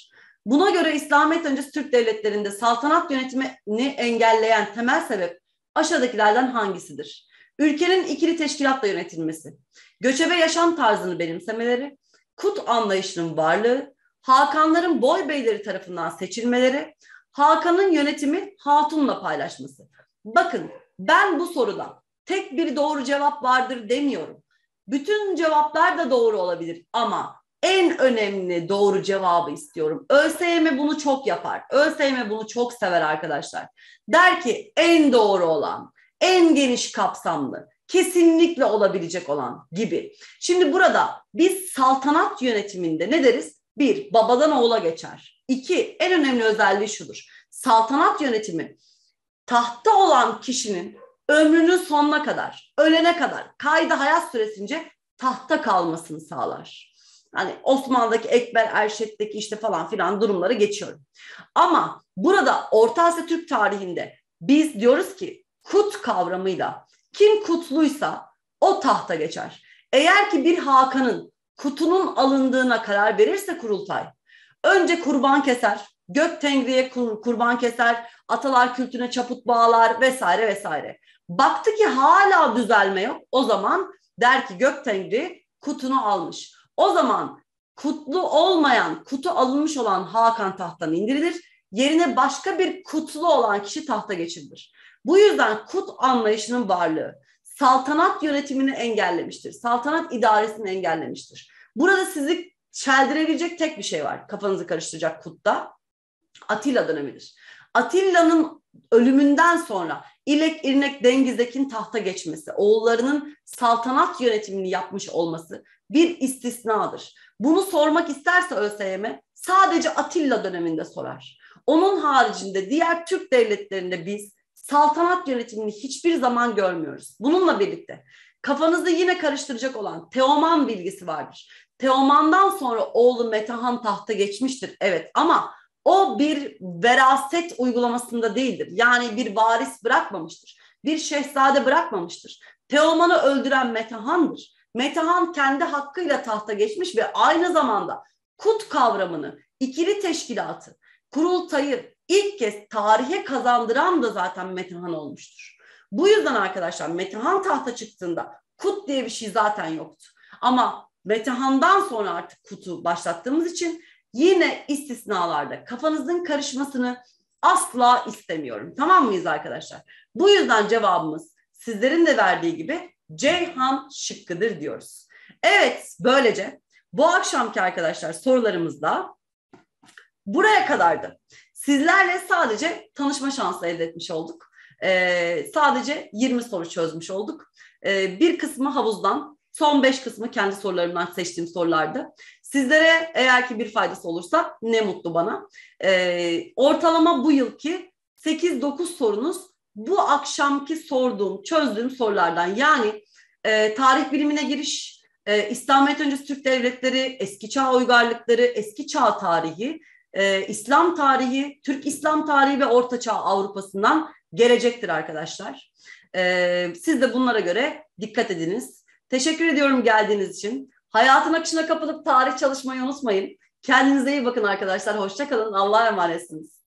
Buna göre İslamiyet öncesi Türk devletlerinde saltanat yönetimini engelleyen temel sebep aşağıdakilerden hangisidir? Ülkenin ikili teşkilatla yönetilmesi, göçebe yaşam tarzını benimsemeleri, kut anlayışının varlığı, Hakanların boy beyleri tarafından seçilmeleri, Hakan'ın yönetimi hatunla paylaşması. Bakın, ben bu soruda tek bir doğru cevap vardır demiyorum. Bütün cevaplar da doğru olabilir ama en önemli doğru cevabı istiyorum. ÖSYM bunu çok yapar. ÖSYM bunu çok sever arkadaşlar. Der ki en doğru olan, en geniş kapsamlı, kesinlikle olabilecek olan gibi. Şimdi burada biz saltanat yönetiminde ne deriz? Bir, babadan oğula geçer. İki, en önemli özelliği şudur. Saltanat yönetimi tahtta olan kişinin ömrünün sonuna kadar, ölene kadar, kayda hayat süresince tahta kalmasını sağlar. Hani Osmanlı'daki Ekber Erşet'teki işte falan filan durumları geçiyorum. Ama burada Orta Asya Türk tarihinde biz diyoruz ki kut kavramıyla kim kutluysa o tahta geçer. Eğer ki bir Hakan'ın kutunun alındığına karar verirse kurultay, önce kurban keser, gök tengriye kurban keser, atalar kültüne çaput bağlar vesaire vesaire. Baktı ki hala düzelme yok, o zaman der ki gök tengri kutunu almış. O zaman kutlu olmayan, kutu alınmış olan Hakan tahttan indirilir. Yerine başka bir kutlu olan kişi tahta geçirilir. Bu yüzden kut anlayışının varlığı saltanat yönetimini engellemiştir. Saltanat idaresini engellemiştir. Burada sizi çeldirebilecek tek bir şey var. Kafanızı karıştıracak kutta. Atilla dönemidir. Atilla'nın ölümünden sonra İlek, İrnek, Dengizek'in tahta geçmesi, oğullarının saltanat yönetimini yapmış olması bir istisnadır. Bunu sormak isterse ÖSYM sadece Atilla döneminde sorar. Onun haricinde diğer Türk devletlerinde biz saltanat yönetimini hiçbir zaman görmüyoruz. Bununla birlikte kafanızı yine karıştıracak olan Teoman bilgisi vardır. Teoman'dan sonra oğlu Metehan tahta geçmiştir. Evet, ama o bir veraset uygulamasında değildir. Yani bir varis bırakmamıştır. Bir şehzade bırakmamıştır. Teoman'ı öldüren Metehan'dır. Metehan kendi hakkıyla tahta geçmiş ve aynı zamanda kut kavramını, ikili teşkilatı, kurultayı ilk kez tarihe kazandıran da zaten Metehan olmuştur. Bu yüzden arkadaşlar Metehan tahta çıktığında kut diye bir şey zaten yoktu. Ama Metehan'dan sonra artık kutu başlattığımız için yine istisnalarda kafanızın karışmasını asla istemiyorum. Tamam mıyız arkadaşlar? Bu yüzden cevabımız sizlerin de verdiği gibi Ceyhan şıkkıdır diyoruz. Evet, böylece bu akşamki arkadaşlar sorularımız da buraya kadardı. Sizlerle sadece tanışma şansı elde etmiş olduk. Sadece 20 soru çözmüş olduk. Bir kısmı havuzdan, son 5 kısmı kendi sorularımdan seçtiğim sorulardı. Sizlere eğer ki bir faydası olursa ne mutlu bana. Ortalama bu yılki 8-9 sorunuz bu akşamki sorduğum, çözdüğüm sorulardan. Yani tarih bilimine giriş, İslamiyet öncesi Türk devletleri, eski çağ uygarlıkları, eski çağ tarihi, İslam tarihi, Türk İslam tarihi ve Orta Çağ Avrupa'sından gelecektir arkadaşlar. Siz de bunlara göre dikkat ediniz. Teşekkür ediyorum geldiğiniz için. Hayatın akışına kapılıp tarih çalışmayı unutmayın. Kendinize iyi bakın arkadaşlar. Hoşça kalın. Allah'a emanetsiniz.